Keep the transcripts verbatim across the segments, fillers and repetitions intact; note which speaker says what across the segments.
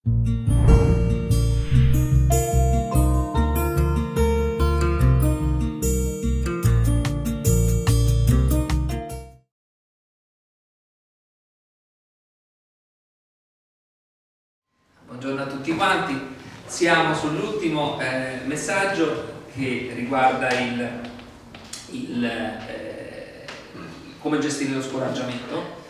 Speaker 1: Buongiorno a tutti quanti, siamo sull'ultimo eh, messaggio che riguarda il, il eh, come gestire lo scoraggiamento,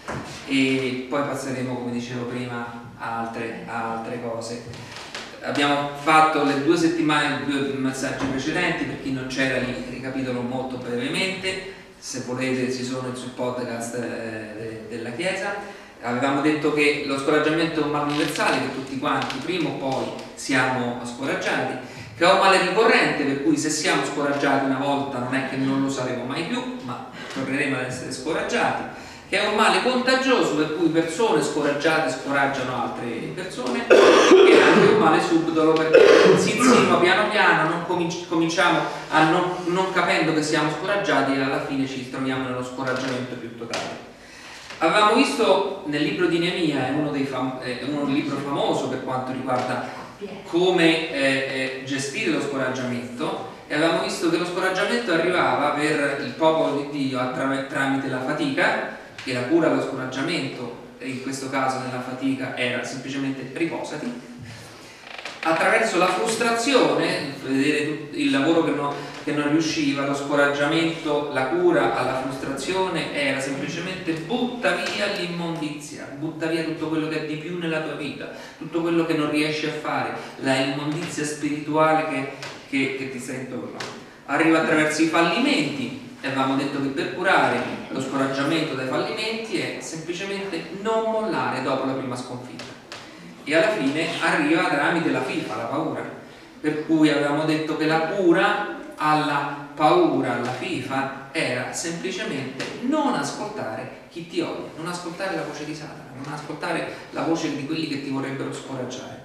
Speaker 1: e poi passeremo, come dicevo prima, a altre, a altre cose. Abbiamo fatto le due settimane, due messaggi precedenti, per chi non c'era li ricapitolo molto brevemente, se volete ci sono sul podcast eh, della Chiesa. Avevamo detto che lo scoraggiamento è un male universale, che tutti quanti prima o poi siamo scoraggiati, che è un male ricorrente, per cui se siamo scoraggiati una volta non è che non lo saremo mai più, ma torneremo ad essere scoraggiati, che è un male contagioso, per cui persone scoraggiate scoraggiano altre persone, e è anche un male subdolo, perché si insinua piano piano, non cominci cominciamo a non, non capendo che siamo scoraggiati, e alla fine ci troviamo nello scoraggiamento più totale. Avevamo visto nel libro di Neemia, è uno dei fam è uno un libro famoso per quanto riguarda come eh, eh, gestire lo scoraggiamento, e avevamo visto che lo scoraggiamento arrivava per il popolo di Dio tramite la fatica, e la cura dello scoraggiamento, in questo caso nella fatica, era semplicemente riposati. Attraverso la frustrazione, vedere il lavoro che non, che non riusciva, lo scoraggiamento, la cura alla frustrazione era semplicemente butta via l'immondizia, butta via tutto quello che è di più nella tua vita, tutto quello che non riesci a fare, la immondizia spirituale che, che, che ti sta intorno. Arriva attraverso i fallimenti, e avevamo detto che per curare lo scoraggiamento dai fallimenti è semplicemente non mollare dopo la prima sconfitta. E alla fine arriva tramite la fifa, la paura, per cui avevamo detto che la cura alla paura, alla fifa, era semplicemente non ascoltare chi ti odia, non ascoltare la voce di Satana, non ascoltare la voce di quelli che ti vorrebbero scoraggiare.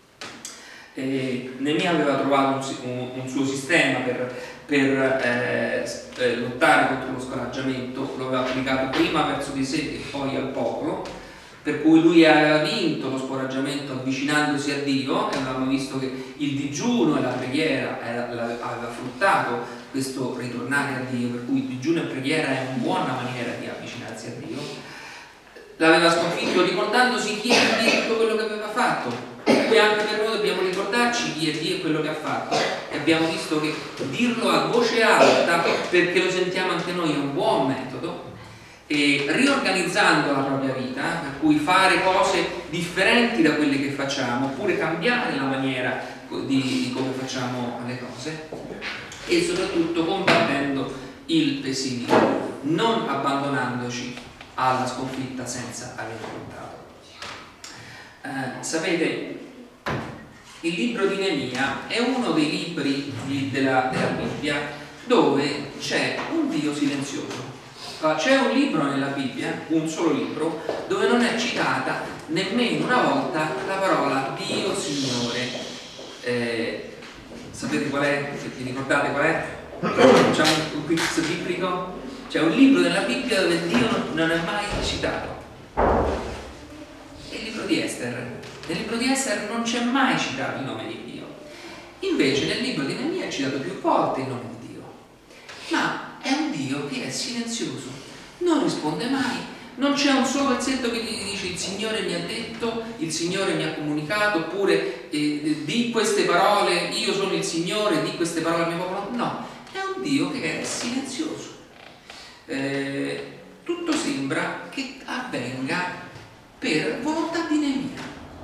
Speaker 1: E Neemia aveva trovato un, un, un suo sistema per, per eh, lottare contro lo scoraggiamento, lo aveva applicato prima verso di sé e poi al popolo, per cui lui aveva vinto lo scoraggiamento avvicinandosi a Dio, e avevamo visto che il digiuno e la preghiera aveva fruttato questo ritornare a Dio, per cui il digiuno e la preghiera è una buona maniera di avvicinarsi a Dio. L'aveva sconfitto ricordandosi chi era Dio e tutto quello che aveva fatto, per cui anche per noi dobbiamo ricordarci chi è Dio e quello che ha fatto, e abbiamo visto che dirlo a voce alta, perché lo sentiamo anche noi, è un buon metodo. E riorganizzando la propria vita, per cui fare cose differenti da quelle che facciamo, oppure cambiare la maniera di, di come facciamo le cose, e soprattutto combattendo il pessimismo, non abbandonandoci alla sconfitta senza aver lottato. Eh, sapete, il libro di Neemia è uno dei libri di, della, della Bibbia dove c'è un Dio silenzioso. C'è un libro nella Bibbia, un solo libro, dove non è citata nemmeno una volta la parola Dio Signore. Eh, sapete qual è? Se vi ricordate qual è? Facciamo un quiz biblico. C'è un libro nella Bibbia dove Dio non è mai citato. È il libro di Ester. Nel libro di Ester non c'è mai citato il nome di Dio. Invece nel libro di Neemia è citato più volte il nome di Dio. Ma è un Dio che è silenzioso, non risponde mai, non c'è un solo versetto che gli dice il Signore mi ha detto, il Signore mi ha comunicato, oppure eh, di queste parole, io sono il Signore, di queste parole al mio popolo. No, è un Dio che è silenzioso. Eh, tutto sembra che avvenga per volontà di Neemia.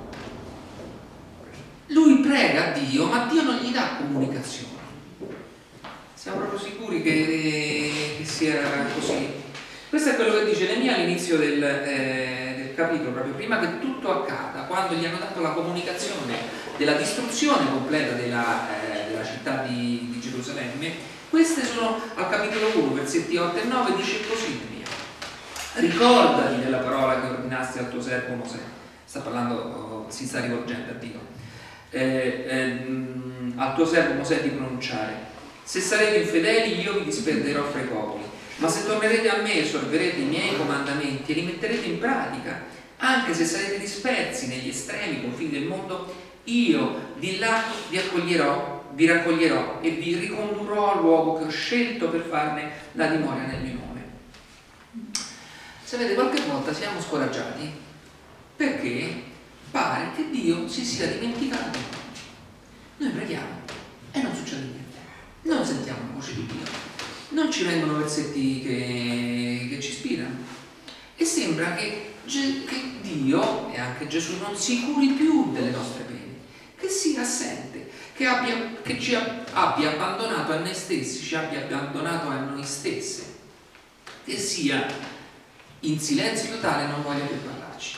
Speaker 1: Lui prega a Dio, ma Dio non gli dà comunicazione. Siamo proprio sicuri che, che sia così. Questo è quello che dice Neemia all'inizio del, eh, del capitolo, proprio prima che tutto accada, quando gli hanno dato la comunicazione della distruzione completa della, eh, della città di, di Gerusalemme. Queste sono al capitolo uno, versetti otto e nove, dice così Neemia: ricordati della parola che ordinasti al tuo servo Mosè. Sta parlando, si sta rivolgendo a Dio, eh, eh, al tuo servo Mosè di pronunciare: se sarete infedeli io vi disperderò fra i popoli, ma se tornerete a me e osserverete i miei comandamenti e li metterete in pratica, anche se sarete dispersi negli estremi confini del mondo, io di là vi accoglierò, vi raccoglierò e vi ricondurrò al luogo che ho scelto per farne la dimora nel mio nome. Sapete, qualche volta siamo scoraggiati perché pare che Dio si sia dimenticato di noi. Noi preghiamo e non succede niente, non sentiamo la voce di Dio, non ci vengono versetti che, che ci ispirano e sembra che, che Dio e anche Gesù non si curi più delle nostre pene, che sia assente, che, abbia, che ci abbia abbandonato a noi stessi, ci abbia abbandonato a noi stesse, che sia in silenzio totale e non voglia più parlarci.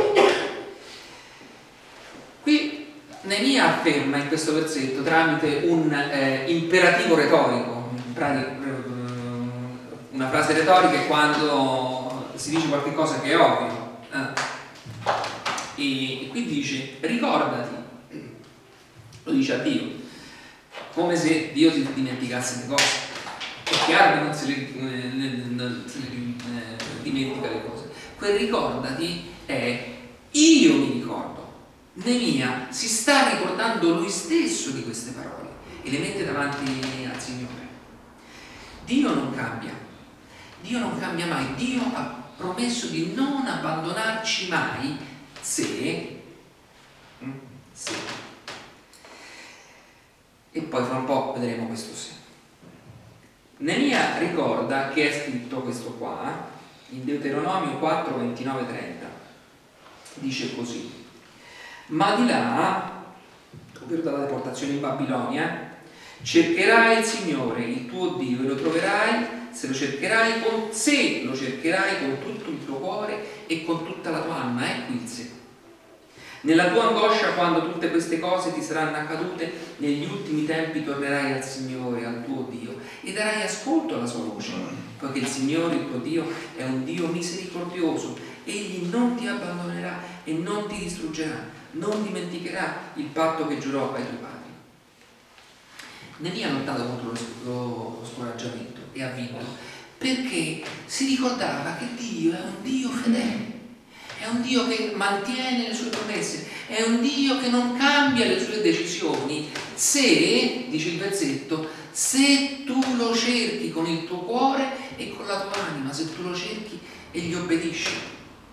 Speaker 1: Qui Neemia afferma in questo versetto, tramite un eh, imperativo retorico, in pratica, una frase retorica è quando si dice qualche cosa che è ovvio, eh. e, e qui dice ricordati, lo dice a Dio, come se Dio si dimenticasse le cose. È chiaro che non se le, eh, non se le eh, dimentica le cose. Quel ricordati è io mi ricordo. Neemia si sta ricordando lui stesso di queste parole e le mette davanti al Signore. Dio non cambia, Dio non cambia mai, Dio ha promesso di non abbandonarci mai se, se. E poi fra un po' vedremo questo se. Neemia ricorda che è scritto questo qua in Deuteronomio quattro, ventinove, trenta, dice così: ma di là, ovvero dalla deportazione in Babilonia, cercherai il Signore, il tuo Dio, e lo troverai se lo cercherai con, se lo cercherai con tutto il tuo cuore e con tutta la tua anima. Ecco il se. Nella tua angoscia, quando tutte queste cose ti saranno accadute, negli ultimi tempi tornerai al Signore, al tuo Dio, e darai ascolto alla sua voce, poiché il Signore, il tuo Dio, è un Dio misericordioso. Egli non ti abbandonerà e non ti distruggerà, non dimenticherà il patto che giurò ai tuoi padri. Neemia ha lottato contro lo scoraggiamento e ha vinto perché si ricordava che Dio è un Dio fedele, è un Dio che mantiene le sue promesse, è un Dio che non cambia le sue decisioni se, dice il versetto, se tu lo cerchi con il tuo cuore e con la tua anima, se tu lo cerchi e gli obbedisci.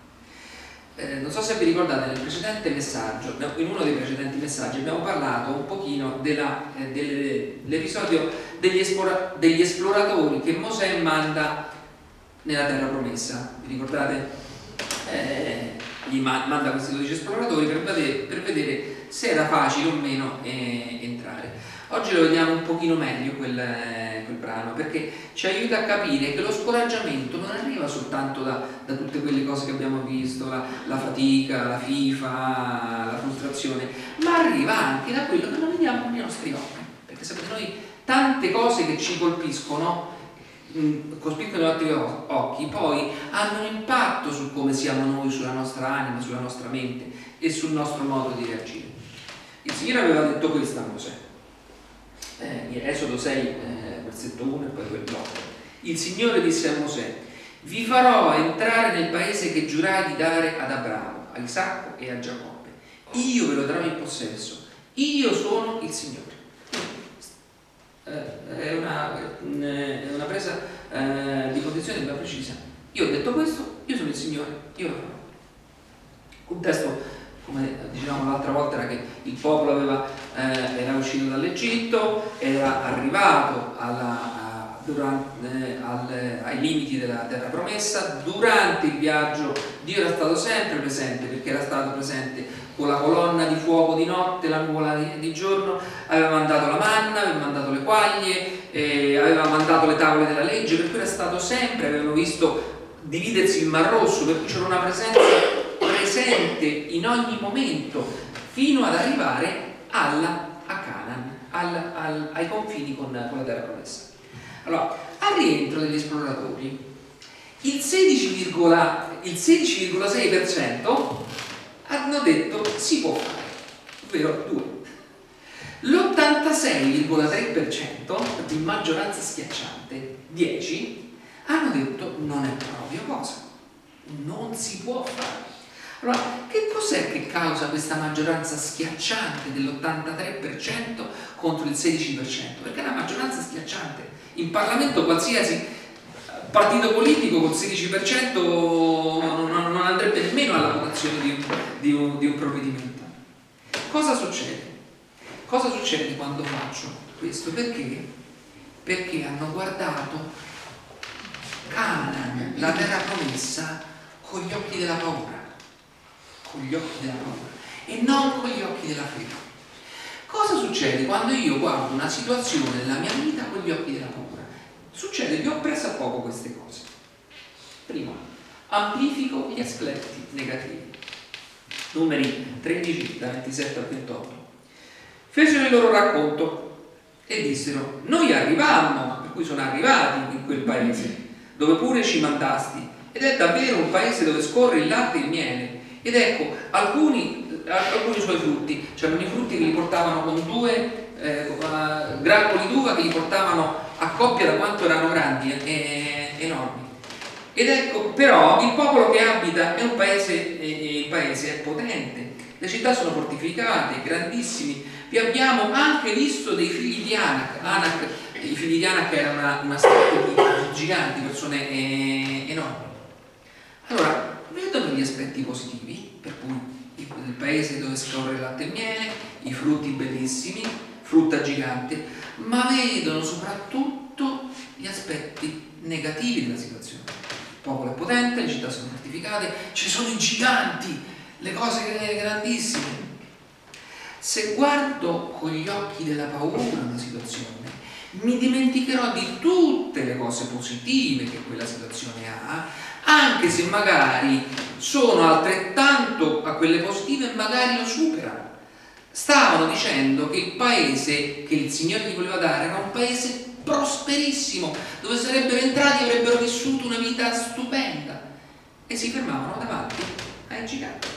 Speaker 1: Eh, non so se vi ricordate, nel precedente messaggio, in uno dei precedenti messaggi abbiamo parlato un pochino della, eh, dell'episodio degli, esplora, degli esploratori che Mosè manda nella terra promessa. Vi ricordate? Eh, gli manda questi dodici esploratori per vedere, per vedere se era facile o meno eh, entrare. Oggi lo vediamo un pochino meglio quel, eh, quel brano, perché ci aiuta a capire che lo scoraggiamento non arriva soltanto da, da tutte quelle cose che abbiamo visto, la, la fatica, la fifa, la frustrazione, ma arriva anche da quello che non vediamo con i nostri occhi. Perché sapete, noi tante cose che ci colpiscono, mh, colpiscono i nostri occhi, poi hanno un impatto su come siamo noi, sulla nostra anima, sulla nostra mente e sul nostro modo di reagire. Il Signore aveva detto questo a Mosè. Eh, Esodo sei, eh, versetto uno e poi quel blocco. Il Signore disse a Mosè: vi farò entrare nel paese che giurai di dare ad Abramo, a Isacco e a Giacobbe. Io ve lo darò in possesso. Io sono il Signore. Eh, è, una, è una presa eh, di posizione ben precisa. Io ho detto questo, io sono il Signore, io lo farò. Un testo, come dicevamo l'altra volta, era che il popolo aveva, eh, era uscito dall'Egitto, era arrivato alla, a, durante, eh, al, ai limiti della terra promessa. Durante il viaggio Dio era stato sempre presente, perché era stato presente con la colonna di fuoco di notte, la nuvola di, di giorno, aveva mandato la manna, aveva mandato le quaglie, eh, aveva mandato le tavole della legge, per cui era stato sempre, avevano visto dividersi il Mar Rosso, per cui c'era una presenza presente in ogni momento fino ad arrivare alla, a Canaan, al, al, ai confini con, con la terra promessa. Allora, al rientro degli esploratori, il sedici virgola sei per cento hanno detto si può fare, ovvero due. L'ottantasei virgola tre per cento, di maggioranza schiacciante, dieci, hanno detto non è proprio cosa, non si può fare. Allora, che cos'è che causa questa maggioranza schiacciante dell'ottantatré per cento contro il sedici per cento? Perché è una maggioranza schiacciante. In Parlamento qualsiasi partito politico col sedici per cento non andrebbe nemmeno alla votazione di un, di un, di un provvedimento. Cosa succede? Cosa succede quando faccio questo? Perché? Perché hanno guardato Canaan, la terra promessa, con gli occhi della paura. Con gli occhi della paura e non con gli occhi della fede. Cosa succede quando io guardo una situazione della mia vita con gli occhi della paura? Succede che ho preso a poco queste cose. Primo, amplifico gli aspetti negativi. Numeri tredici da ventisette a ventotto. Fecero il loro racconto e dissero: noi arrivammo, per cui sono arrivati in quel paese dove pure ci mandasti, ed è davvero un paese dove scorre il latte e il miele. Ed ecco, alcuni, alcuni suoi frutti, c'erano i frutti che li portavano con due eh, uh, grappoli d'uva che li portavano a coppia da quanto erano grandi e eh, enormi. Ed ecco, però il popolo che abita è un paese, eh, il paese è potente, le città sono fortificate, grandissimi. Vi abbiamo anche visto dei figli di Anak. Anak i figli di Anak erano una, una strada di giganti, persone eh, enormi. Allora, vedono gli aspetti positivi, per cui il paese dove scorre il latte e il miele, i frutti bellissimi, frutta gigante, ma vedono soprattutto gli aspetti negativi della situazione. Il popolo è potente, le città sono fortificate, ci sono i giganti, le cose grandissime. Se guardo con gli occhi della paura una situazione, mi dimenticherò di tutte le cose positive che quella situazione ha, anche se magari sono altrettanto a quelle positive e magari lo superano. Stavano dicendo che il paese che il Signore gli voleva dare era un paese prosperissimo, dove sarebbero entrati e avrebbero vissuto una vita stupenda, e si fermavano davanti ai giganti.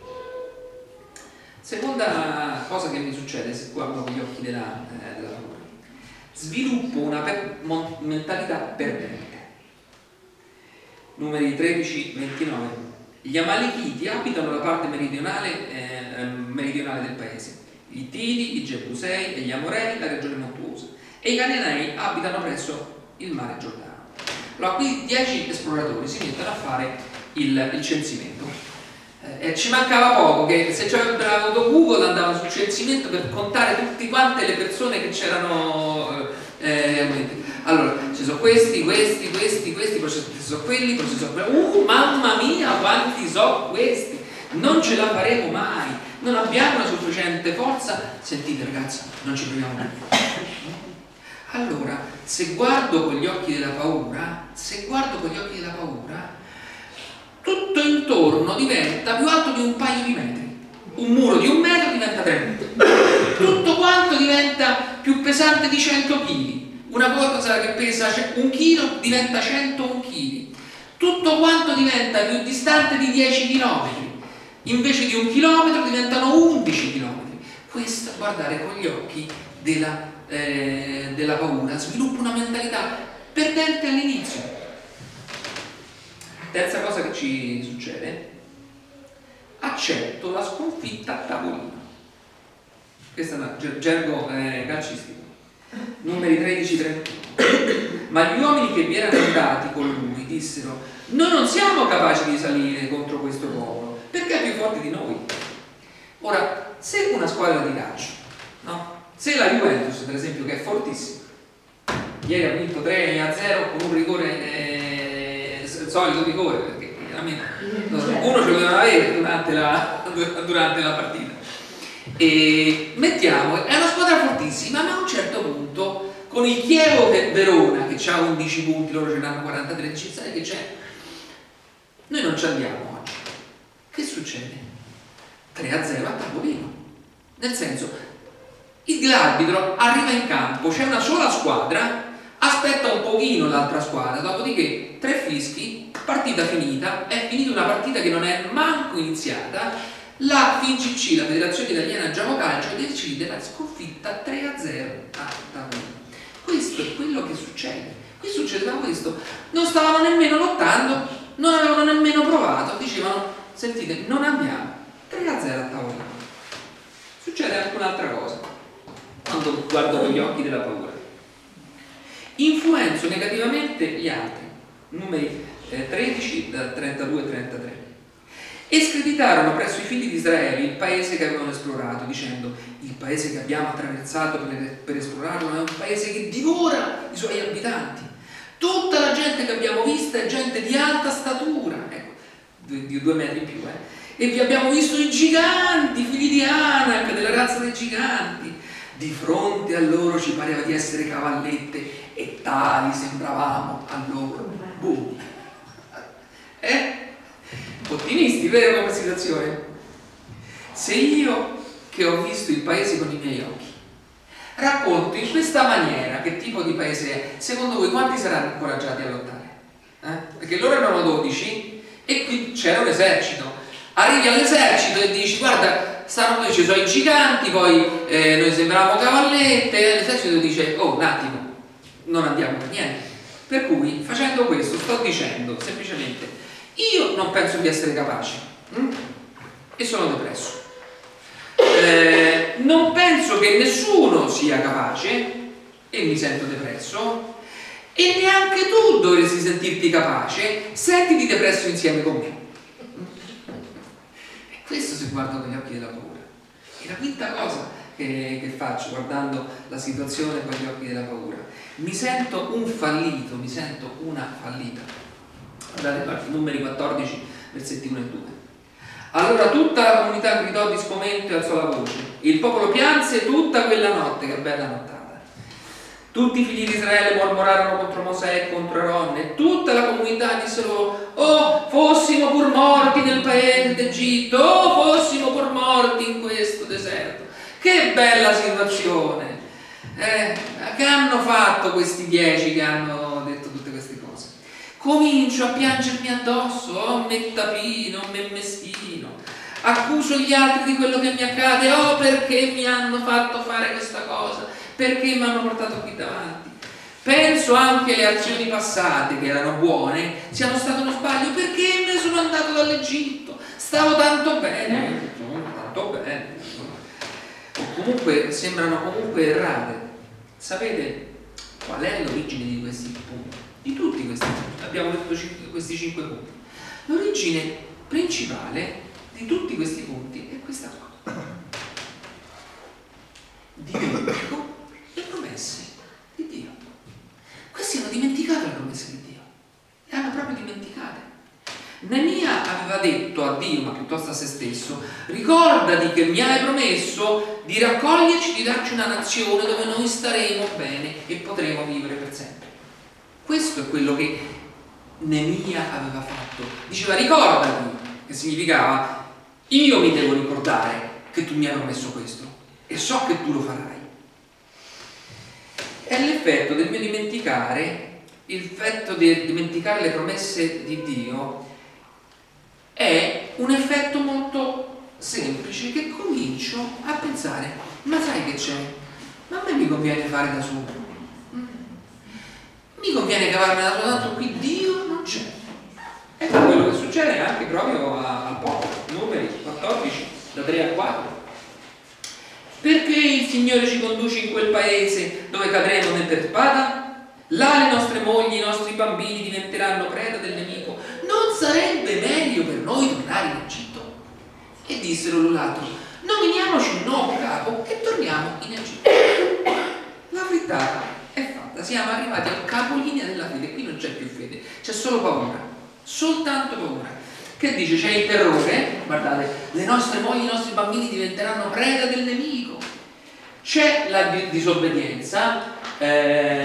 Speaker 1: Seconda cosa che mi succede se guardo con gli occhi della, eh, della paura: sviluppo una per, mon, mentalità perdente. Numeri tredici ventinove. Gli Amalechiti abitano la parte meridionale, eh, meridionale del paese, gli Ittiti, i Gebusei e gli Amorei, la regione montuosa, e i Cananei abitano presso il mare Giordano. Allora, qui dieci esploratori si mettono a fare il, il censimento. Eh, e ci mancava poco, che se c'avevano avuto Google andavano sul censimento per contare tutte quante le persone che c'erano. Eh, allora, ci sono questi, questi, questi, questi, poi ci sono quelli, poi ci sono quelli. Uh, mamma mia, quanti so questi! Non ce la faremo mai, non abbiamo una sufficiente forza. Sentite ragazzi, non ci proviamo mai. Allora, se guardo con gli occhi della paura, se guardo con gli occhi della paura, tutto intorno diventa più alto di un paio di metri. Un muro di un metro diventa tre metri. Tutto quanto diventa più pesante di cento chili. Una cosa che pesa un chilo diventa centouno chili. Tutto quanto diventa più distante di dieci chilometri. Invece di un chilometro diventano undici chilometri. Questo a guardare con gli occhi della, eh, della paura sviluppa una mentalità perdente all'inizio. Terza cosa che ci succede: accetto la sconfitta a tavolino. Questo è un gergo eh, calcistico. Numeri tredici trentuno. Ma gli uomini che vi erano andati con lui dissero: noi non siamo capaci di salire contro questo popolo, perché è più forte di noi. Ora, se una squadra di calcio, no? Se la Juventus, per esempio, che è fortissima, ieri ha vinto tre a zero con un rigore, eh, il solito rigore, perché chiaramente uno ce lo doveva avere durante la, durante la partita. E mettiamo, è una squadra fortissima, ma a un certo punto con il Chievo Verona che ha undici punti, loro ce ne hanno quarantatré, ci sai che c'è? Noi non ci andiamo oggi. Che succede? tre a zero a tavolino. Nel senso, l'arbitro arriva in campo, c'è una sola squadra, aspetta un pochino l'altra squadra, dopodiché tre fischi, partita finita, è finita una partita che non è manco iniziata. La F I G C, la Federazione Italiana Gioco Calcio, decide la sconfitta tre a zero a tavolino. Questo è quello che succede. Qui succedeva questo. Non stavano nemmeno lottando, non avevano nemmeno provato, dicevano sentite, non andiamo tre a zero a tavola. Succede anche un'altra cosa quando guardo con gli occhi della paura. Influenzo negativamente gli altri, numeri eh, tredici, trentadue e trentatré. E screditarono presso i figli di Israele il paese che avevano esplorato, dicendo: il paese che abbiamo attraversato per, per esplorarlo è un paese che divora i suoi abitanti. Tutta la gente che abbiamo vista è gente di alta statura, ecco, di, di due metri in più, eh. E vi abbiamo visto i giganti, figli di Anak, della razza dei giganti. Di fronte a loro ci pareva di essere cavallette e tali sembravamo a loro. Boom. Eh? Ottimisti, vero, come situazione? Se io, che ho visto il paese con i miei occhi, racconto in questa maniera che tipo di paese è, secondo voi quanti saranno incoraggiati a lottare? Eh? Perché loro erano dodici e qui c'era un esercito. Arrivi all'esercito e dici: guarda, stanno qui, ci sono i giganti, poi eh, noi sembravamo cavallette, e l'esercito dice: oh, un attimo, non andiamo per niente. Per cui, facendo questo, sto dicendo semplicemente: io non penso di essere capace hm? e sono depresso. Eh, non penso che nessuno sia capace e mi sento depresso, e neanche tu dovresti sentirti capace, sentiti depresso insieme con me. E questo se guardo con gli occhi della paura. E la quinta cosa che, che faccio guardando la situazione con gli occhi della paura: mi sento un fallito, mi sento una fallita. Guardate, numeri quattordici, versetti uno e due. Allora tutta la comunità gridò di spomento e alzò la voce. Il popolo pianse tutta quella notte. Che bella nottata. Tutti i figli di Israele mormorarono contro Mosè e contro Aronne, e tutta la comunità dissero: oh, fossimo pur morti nel paese d'Egitto, oh, fossimo pur morti in questo deserto. Che bella situazione. Eh, che hanno fatto questi dieci che hanno detto tutte queste cose? Comincio a piangermi addosso: oh, me tapino, me meschino, accuso gli altri di quello che mi accade. Oh, perché mi hanno fatto fare questa cosa, perché mi hanno portato qui davanti. Penso anche alle azioni passate, che erano buone, siano state uno sbaglio. Perché me ne sono andato dall'Egitto, stavo tanto bene, tanto bene. O comunque sembrano comunque errate. Sapete qual è l'origine di questi punti? Di tutti questi punti, abbiamo detto questi cinque punti. L'origine principale di tutti questi punti è questa qua: dimentico le promesse di Dio. Questi hanno dimenticato le promesse di Dio, le hanno proprio dimenticate. Nemia aveva detto a Dio, ma piuttosto a se stesso: ricordati che mi hai promesso di raccoglierci, di darci una nazione dove noi staremo bene e potremo vivere per sempre. Questo è quello che Nemia aveva fatto. Diceva: ricordati, che significava: io mi devo ricordare che tu mi hai promesso questo e so che tu lo farai. È l'effetto del mio dimenticare, l'effetto di dimenticare le promesse di Dio è un effetto molto semplice, che comincio a pensare: ma sai che c'è? Ma a me mi conviene fare da solo. Mi conviene cavarmela da solo, tanto qui Dio non c'è. È quello che succede anche proprio al popolo. Numeri quattordici, da tre a quattro. Perché il Signore ci conduce in quel paese dove cadremo nel per spada? Là le nostre mogli, i nostri bambini diventeranno preda del nemico. Non sarebbe meglio per noi tornare in Egitto? E dissero l'un l'altro: nominiamoci un nuovo capo e torniamo in Egitto. La frittata è fatta, siamo arrivati al capolinea della fede. Qui non c'è più fede, c'è solo paura, soltanto paura. Che dice? C'è il terrore, guardate, le nostre mogli, i nostri bambini diventeranno preda del nemico. C'è la disobbedienza, eh,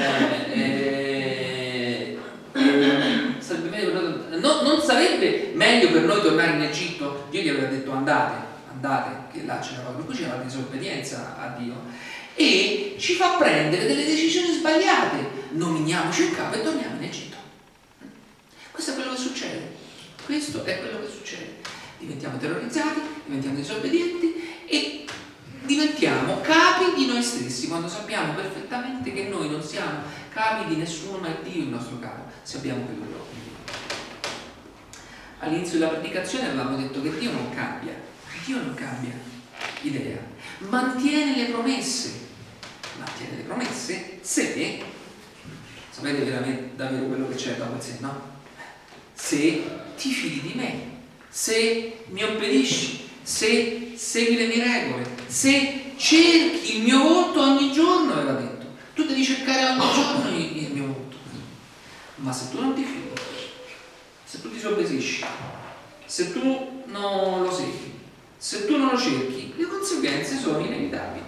Speaker 1: eh, eh, sarebbe meglio per noi, no, non sarebbe meglio per noi tornare in Egitto? Dio gli aveva detto: andate, andate, che là c'era, per cui c'era la disobbedienza a Dio, e ci fa prendere delle decisioni sbagliate. Nominiamoci un capo e torniamo in Egitto. Questo è quello che succede. Questo è quello che succede. Diventiamo terrorizzati, diventiamo disobbedienti e diventiamo capi di noi stessi, quando sappiamo perfettamente che noi non siamo capi di nessuno, ma è Dio il nostro capo, se abbiamo quello. All'inizio della predicazione avevamo detto che Dio non cambia, Dio non cambia idea, mantiene le promesse, mantiene le promesse se, sapete veramente davvero quello che c'è dopo il se, no? Se ti fidi di me, se mi obbedisci, se segui le mie regole, se cerchi il mio volto ogni giorno, aveva detto. Tu devi cercare ogni giorno il mio volto. Ma se tu non ti fidi, se tu ti disobbedisci, se tu non lo segui, se tu non lo cerchi, le conseguenze sono inevitabili.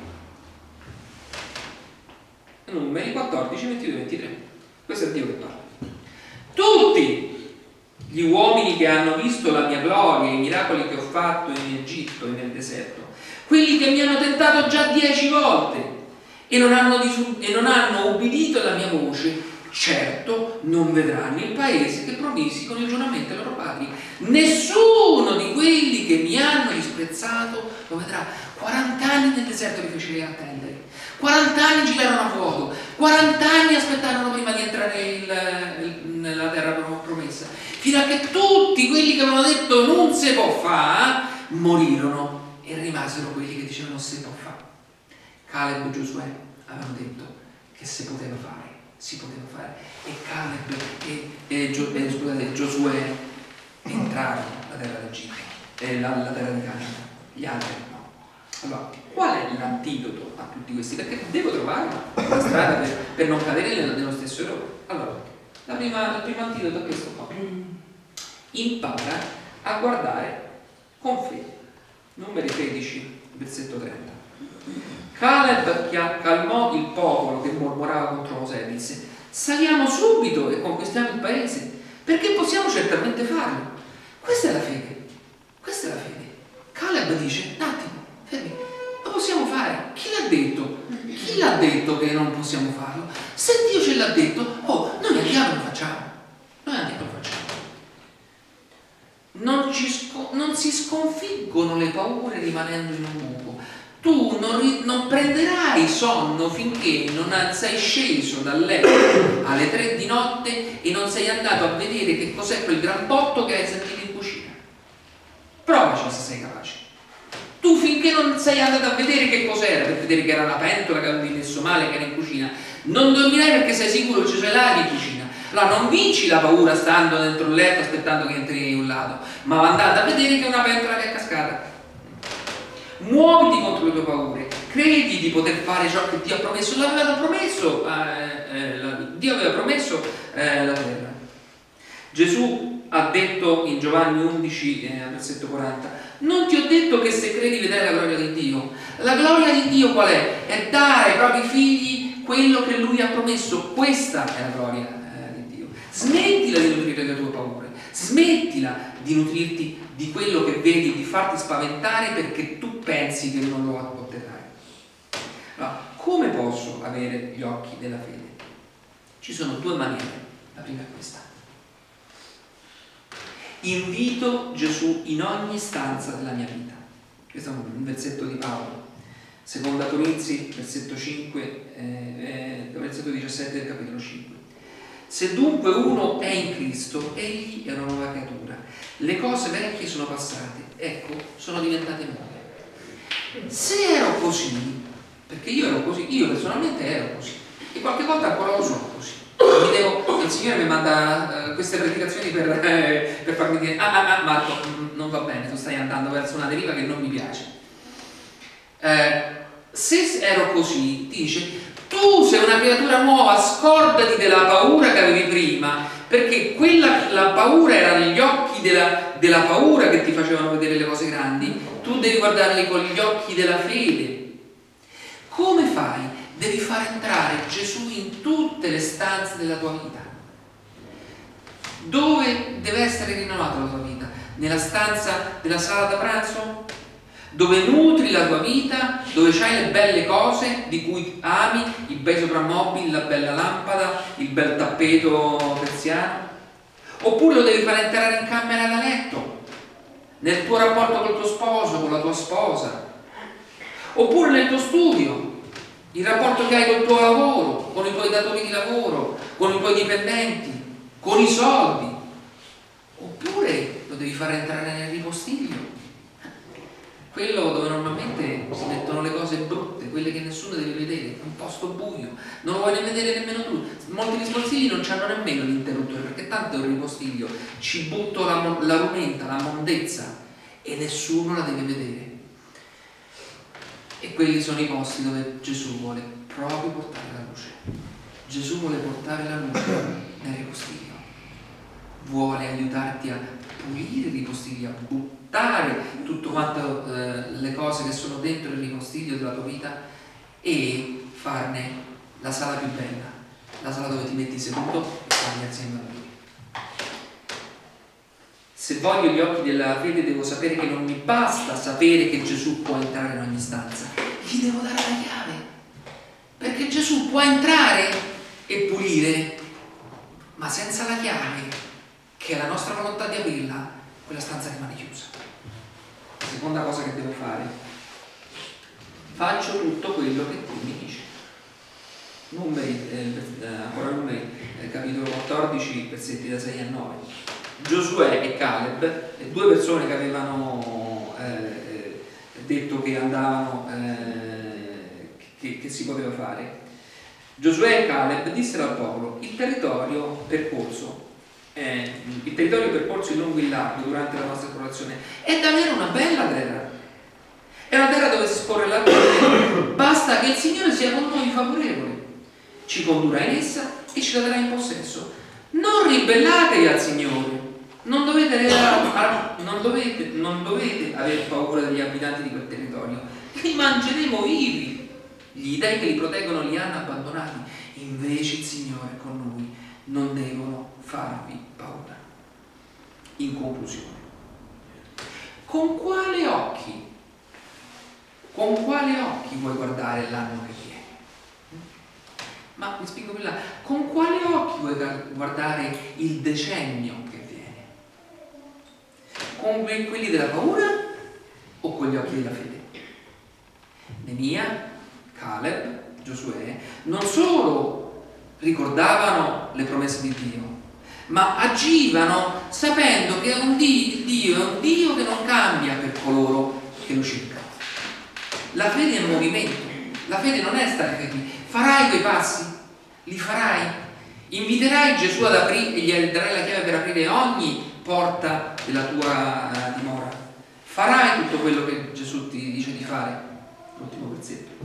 Speaker 1: Numeri quattordici, ventidue, ventitré. Questo è Dio che parla. Tutti gli uomini che hanno visto la mia gloria, i miracoli che ho fatto in Egitto e nel deserto, quelli che mi hanno tentato già dieci volte e non hanno, e non hanno ubbidito alla mia voce, certo non vedranno il paese che promisi con il giuramento ai loro padri. Nessuno di quelli che mi hanno disprezzato lo vedrà. quaranta anni nel deserto li fece attendere, quaranta anni girarono a vuoto, quaranta anni aspettarono prima di entrare il, il, nella terra promessa, fino a che tutti quelli che avevano detto non si può fare morirono e rimasero quelli che dicevano si può fare. Caleb e Giosuè avevano detto che si poteva fare, si poteva fare, e Caleb e, e, Gio, e scusate, Giosuè entrarono nella terra d'Egitto, eh, la, la terra di Canaan, gli altri no. Allora, qual è l'antidoto a tutti questi? Perché devo trovare una strada per, per non cadere nello stesso errore. Allora, la prima, il primo antidoto è questo qua. Impara a guardare con fede. Numeri tredici, versetto trenta. Caleb, che calmò il popolo che mormorava contro Mosè, disse: saliamo subito e conquistiamo il paese, perché possiamo certamente farlo. Questa è la fede. Questa è la fede. Caleb dice: un attimo, fermi, lo possiamo fare. Chi l'ha detto? Chi l'ha detto che non possiamo farlo? Se Dio ce l'ha detto, oh, noi andiamo e lo facciamo. Noi andiamo e lo facciamo. Non, ci non si sconfiggono le paure rimanendo in un buco. Tu non, non prenderai sonno finché non sei sceso dal letto alle tre di notte e non sei andato a vedere che cos'è quel gran botto che hai sentito in cucina. Provaci se sei capace. Tu finché non sei andato a vedere che cos'era, per vedere che era la pentola che avevi messo male, che era in cucina, non dormirai perché sei sicuro che c'è l'aria in cucina. Allora non vinci la paura stando dentro il letto aspettando che entri un lato, ma andando a vedere che è una pentola che è cascata. Muoviti contro le tue paure, credi di poter fare ciò che Dio ha promesso. L'aveva promesso, eh, eh, la, Dio aveva promesso eh, la terra. Gesù ha detto in Giovanni undici, eh, versetto quaranta: non ti ho detto che se credi vedrai la gloria di Dio. La gloria di Dio qual è? È dare ai propri figli quello che Lui ha promesso. Questa è la gloria eh, di Dio. Smettila di nutrire le tue paure, smettila di nutrirti di quello che vedi, di farti spaventare perché tu pensi che non lo otterrai. Allora, come posso avere gli occhi della fede? Ci sono due maniere. La prima è questa: invito Gesù in ogni stanza della mia vita. Questo è un versetto di Paolo, seconda Corinzi, versetto cinque, eh, eh, versetto diciassette del capitolo cinque. Se dunque uno è in Cristo, egli è una nuova creatura. Le cose vecchie sono passate, ecco, sono diventate nuove. Se ero così, perché io ero così, io personalmente ero così, e qualche volta ancora lo sono così. Mi devo, il Signore mi manda uh, queste predicazioni per, eh, per farmi dire: ah, ah, ah, Marco, non va bene, tu stai andando verso una deriva che non mi piace. Eh, se ero così, dice: tu sei una creatura nuova, scordati della paura che avevi prima, perché quella, la paura era negli occhi della, della paura che ti facevano vedere le cose grandi. Tu devi guardarli con gli occhi della fede. Come fai? Devi far entrare Gesù in tutte le stanze della tua vita. Dove deve essere rinnovata la tua vita? Nella stanza della sala da pranzo? Dove nutri la tua vita, dove c'hai le belle cose di cui ami, i bei soprammobili, la bella lampada, il bel tappeto persiano? Oppure lo devi far entrare in camera da letto, nel tuo rapporto col tuo sposo, con la tua sposa? Oppure nel tuo studio, il rapporto che hai col tuo lavoro, con i tuoi datori di lavoro, con i tuoi dipendenti, con i soldi? Oppure lo devi far entrare nel ripostiglio, quello dove normalmente si mettono le cose brutte, quelle che nessuno deve vedere, un posto buio, non lo vuoi ne vedere nemmeno tu. Molti ripostigli non hanno nemmeno l'interruttore, perché tanto è un ripostiglio, ci butto la, la rumenta, la mondezza e nessuno la deve vedere. E quelli sono i posti dove Gesù vuole proprio portare la luce. Gesù vuole portare la luce nel ripostiglio, vuole aiutarti a pulire il ripostiglio, a buttare tutto quanto eh, le cose che sono dentro il ripostiglio della tua vita e farne la sala più bella, la sala dove ti metti seduto e parli assieme a Lui. Se voglio gli occhi della fede devo sapere che non mi basta sapere che Gesù può entrare in ogni stanza, gli devo dare la chiave, perché Gesù può entrare e pulire, ma senza la chiave, che è la nostra volontà di aprirla, quella stanza rimane chiusa. La seconda cosa che devo fare: faccio tutto quello che tu mi dici. Numeri, eh, ancora Numeri, eh, capitolo quattordici, versetti da sei a nove. Giosuè e Caleb, due persone che avevano eh, detto che andavano, eh, che, che si poteva fare. Giosuè e Caleb dissero al popolo: il territorio percorso eh, il territorio percorso in lungo e in largo durante la nostra esplorazione è davvero una bella terra, è una terra dove si scorre l'acqua, basta che il Signore sia con noi favorevole, ci condurrà in essa e ci la darà in possesso. Non ribellatevi al Signore, non dovete, non dovete, non dovete avere paura degli abitanti di quel territorio, li mangeremo vivi. Gli dei che li proteggono li hanno abbandonati, invece il Signore è con noi, non devono farvi paura. In conclusione, con quale occhi, con quale occhi vuoi guardare l'anno che viene? Ma mi spiego più là, con quali occhi vuoi guardare il decennio che viene? Con quelli della paura o con gli occhi della fede? Nemia, Caleb, Giosuè non solo ricordavano le promesse di Dio, ma agivano sapendo che un Dio, Dio è un Dio che non cambia per coloro che lo cercano. La fede è movimento, la fede non è stare fermi. Farai quei passi? Li farai? Inviterai Gesù ad aprire e gli darai la chiave per aprire ogni porta della tua uh, dimora? Farai tutto quello che Gesù ti dice di fare? L'ultimo versetto.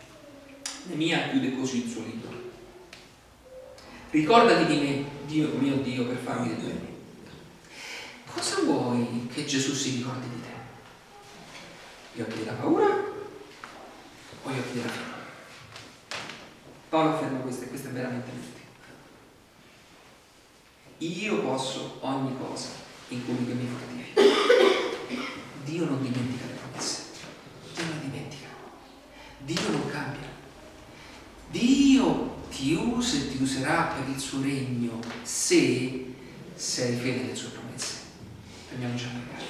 Speaker 1: Nemia chiude così il suo libro: ricordati di me, Dio mio Dio, per farmi del bene. Cosa vuoi che Gesù si ricordi di te? Gli occhi della paura o gli occhi della fede? Paolo afferma questo e questo è veramente l'ultimo. Io posso ogni cosa in colui che mi fortifica. Dio non dimentica le promesse, Dio non dimentica, Dio non cambia. Dio ti usa e ti userà per il suo regno se sei fedele alle sue promesse. Prendiamoci a pregare.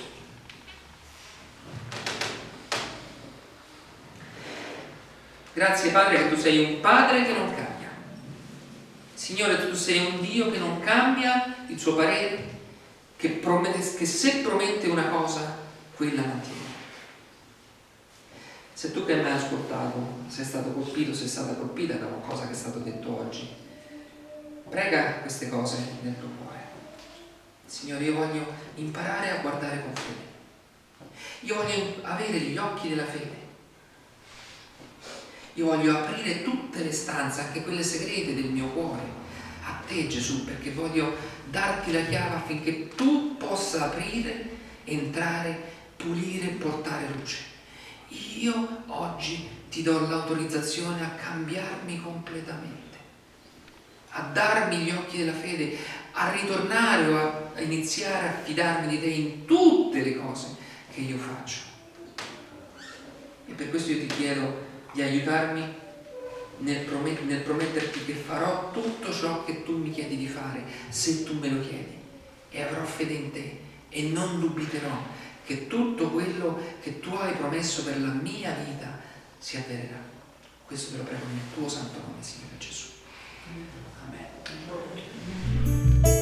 Speaker 1: Grazie Padre che tu sei un Padre che non cambia. Signore, tu sei un Dio che non cambia il suo parere, che, promette, che se promette una cosa, quella mantiene. Se tu che mi hai ascoltato sei stato colpito, sei stata colpita da qualcosa che è stato detto oggi, prega queste cose nel tuo cuore. Signore, io voglio imparare a guardare con fede. Io voglio avere gli occhi della fede. Io voglio aprire tutte le stanze, anche quelle segrete del mio cuore, a te Gesù, perché voglio darti la chiave affinché tu possa aprire, entrare, pulire e portare luce. Io oggi ti do l'autorizzazione a cambiarmi completamente, a darmi gli occhi della fede, a ritornare o a iniziare a fidarmi di te in tutte le cose che io faccio. E per questo io ti chiedo di aiutarmi nel, promet- nel prometterti che farò tutto ciò che tu mi chiedi di fare, se tu me lo chiedi, e avrò fede in te e non dubiterò che tutto quello che tu hai promesso per la mia vita si avvererà. Questo te lo prego nel tuo santo nome, Signore Gesù. Amen.